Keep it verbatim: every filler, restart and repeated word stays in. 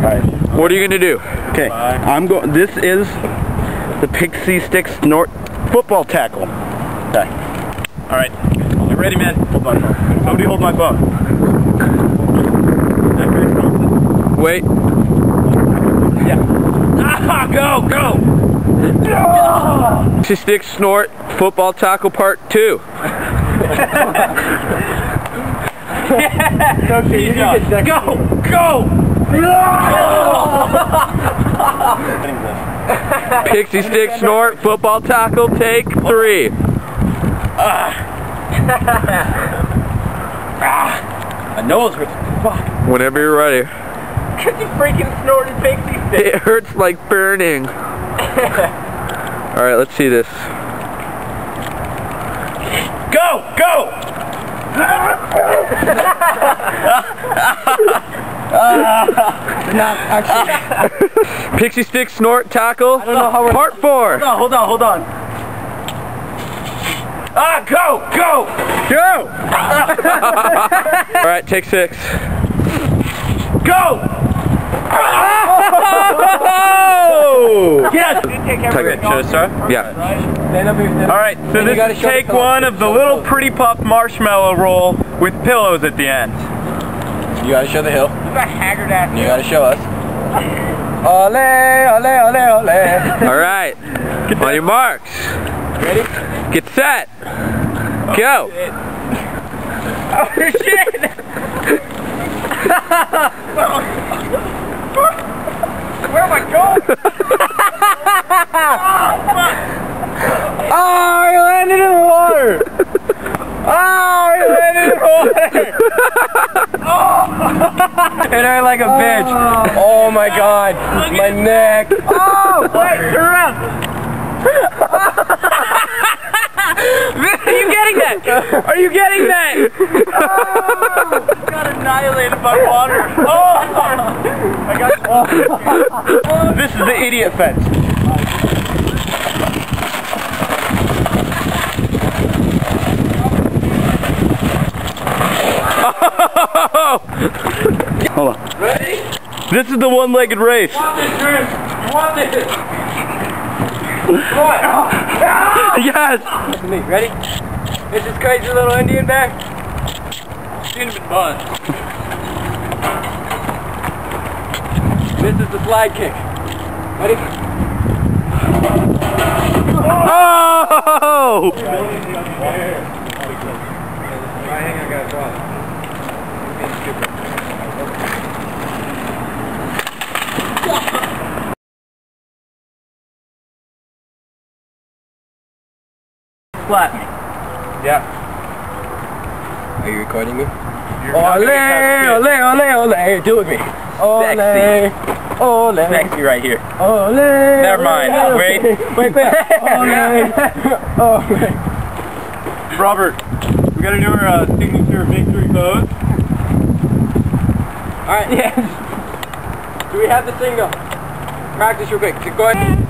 Alright. What are you gonna do? Okay. I'm going. This is the Pixie Stick Snort football tackle. Okay. Alright. You ready, man? Hold my phone. Somebody hold my phone. Wait. Yeah. Ah, go, go! Pixie Stick Snort football tackle part two. Okay, you go, go! Go! Pixie Stick Snort football tackle take three. My nose hurts. Fuck. Whenever you're ready. Cause you freaking snorted Pixie Stick. It hurts like burning. Alright, let's see this. Go! Go! Not actually. Pixie Stick Snort tackle I don't know how we're part four. Hold on, hold on, hold on. Ah, go! Go! Go! Alright, take six. Go! Oh! Yes! Okay, should I start? Yeah. Alright, so this is take one of the little Pretty Puff marshmallow roll with pillows at the end. You gotta show the hill. You got haggard ass. You gotta show us. Ole, ole, ole, ole. Alright. On your marks. Ready? Get set. Go. Oh shit! Where am I going? Oh, you landed in the water! Oh, you landed in the water! And I like a bitch. Oh my god, my neck! Oh, wait, turn around. Are you getting that? Are you getting that? Oh, got annihilated by water. Oh, I got. Oh. This is the idiot fence. Hold on. Ready? This is the one-legged race. You want this, Chris? You want this? What? Yes. Me, ready? It's this crazy little Indian bear. Seen him in bun. This is the slide kick. Ready? Oh! Flat. Yeah. Are you recording me? Ole, ole, ole, ole, do it with me. Ole, Sexy. ole. Sexy right here. Ole. Never mind. Wait. Wait, wait. Ole. Ole. Robert, we gotta do our uh, signature victory pose. Alright. Yes. Do we have the single? Practice real quick. Go ahead.